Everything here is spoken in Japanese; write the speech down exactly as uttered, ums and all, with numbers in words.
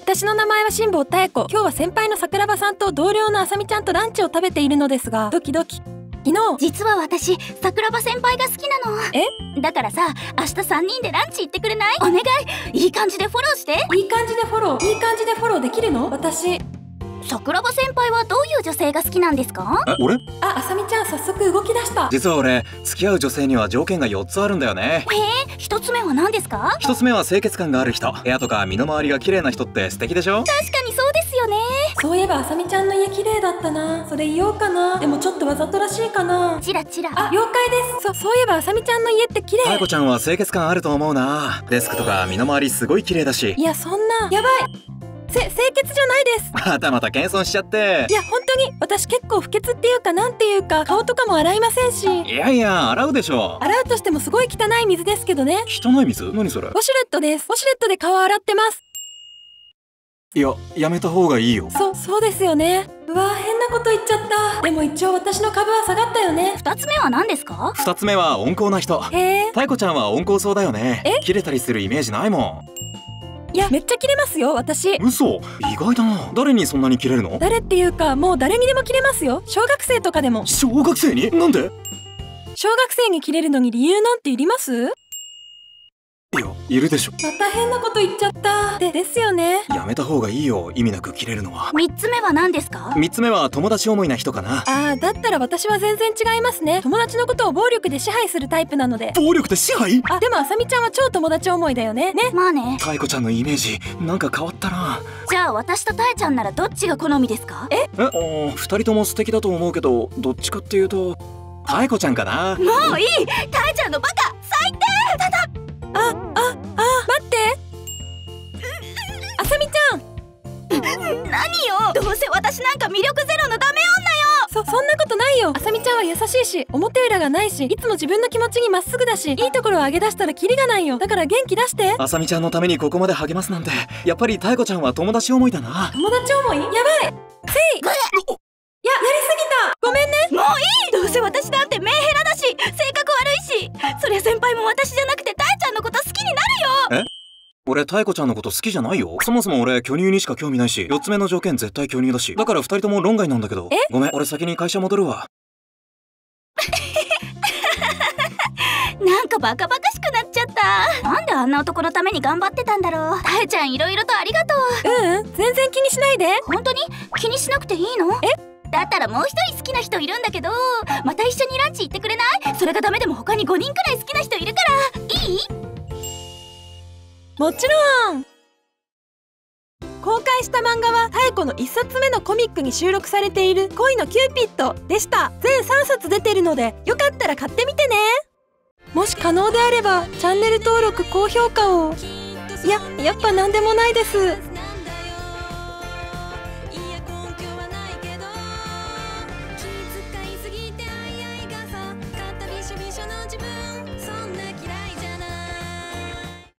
私の名前は辛坊妙子。今日は先輩の桜庭さんと同僚のあさみちゃんとランチを食べているのですが、ドキドキ。昨日実は私桜庭先輩が好きなの。 えだからさ、明日さんにんでランチ行ってくれない？お願い。いい感じでフォローして。 いい感じでフォローいい感じでフォローできるの？私桜庭先輩はどういう女性が好きなんですか？ え、俺？ あ、あさみちゃん早速動き出した。 実は俺、付き合う女性には条件がよっつあるんだよね。 へえ、一つ目は何ですか？ 一つ目は清潔感がある人。部屋とか身の回りが綺麗な人って素敵でしょ？ 確かにそうですよね。 そういえばあさみちゃんの家綺麗だったな。それ言おうかな。でもちょっとわざとらしいかな。 チラチラ。 あ、了解です。そ、そういえばあさみちゃんの家って綺麗。 妙子ちゃんは清潔感あると思うな。デスクとか身の回りすごい綺麗だし。 いや、そんなやばい。せ、清潔じゃないです。 またまた謙遜しちゃって。 いや本当に私結構不潔っていうかなんていうか顔とかも洗いませんし。 いやいや、洗うでしょ。 洗うとしてもすごい汚い水ですけどね。 汚い水？何それ？ ウォシュレットです。ウォシュレットで顔洗ってます。 いや、やめた方がいいよ。 そ、そうですよね。うわー、変なこと言っちゃった。でも一応私の株は下がったよね。 二つ目は何ですか？ 二つ目は温厚な人。 へえ。 妙子ちゃんは温厚そうだよね。 え？ 切れたりするイメージないもん。 いや、めっちゃ切れますよ私。 嘘？意外だな。誰にそんなに切れるの？ 誰っていうかもう誰にでも切れますよ。小学生とかでも。 小学生に？なんで？ 小学生に切れるのに理由なんていります？ いや、いるでしょ。 また変なこと言っちゃった。で、ですよね。 やめた方がいいよ、意味なく切れるのは。 三つ目は何ですか？ 三つ目は友達思いな人かな。 あー、だったら私は全然違いますね。友達のことを暴力で支配するタイプなので。 暴力で支配？ あ、でもあさみちゃんは超友達思いだよね。ね。 まあね。 妙子ちゃんのイメージなんか変わったな。 じゃあ私とたえちゃんならどっちが好みですか？ え？ え、あー、二人とも素敵だと思うけど、どっちかっていうと妙子ちゃんかな。 もういい。たえちゃんのバカ最低。ただあ、あ、あ、待って。あさみちゃん。 何よ。どうせ私なんか魅力ゼロのダメそ、そんなことないよ。あさみちゃんは優しいし、表裏がないし、いつも自分の気持ちにまっすぐだし、いいところを上げ出したらキリがないよ。だから元気出して。 あさみちゃんのためにここまで励ますなんて、やっぱり妙子ちゃんは友達思いだな。 友達思い？やばい。せい。いや、やりすぎた。ごめんね。 女よ。もういい。どうせ私なんてメンヘラだし、性格悪いし。そりゃ先輩も私じゃなくてたえちゃんのこと好きになるよ。 え？俺妙子ちゃんのこと好きじゃないよ。そもそも俺巨乳にしか興味ないし、四つ目の条件絶対巨乳だし、だから二人とも論外なんだけど。 え？ ごめん、俺先に会社戻るわ。 なんかバカバカしくなっちゃった。なんであんな男のために頑張ってたんだろう。たえちゃんいろいろとありがとう。 ううん、全然気にしないで。 本当に気にしなくていいの？ え？ だったらもう一人好きな人いるんだけど、また一緒にランチ行ってくれない？それがダメでも他にごにんくらい好きな人いるからいい？ もちろん。公開した漫画は妙子の一冊目のコミックに収録されている恋のキューピッドでした。全さんさつ出てるのでよかったら買ってみてね。もし可能であればチャンネル登録高評価を。いや、やっぱなんでもないです。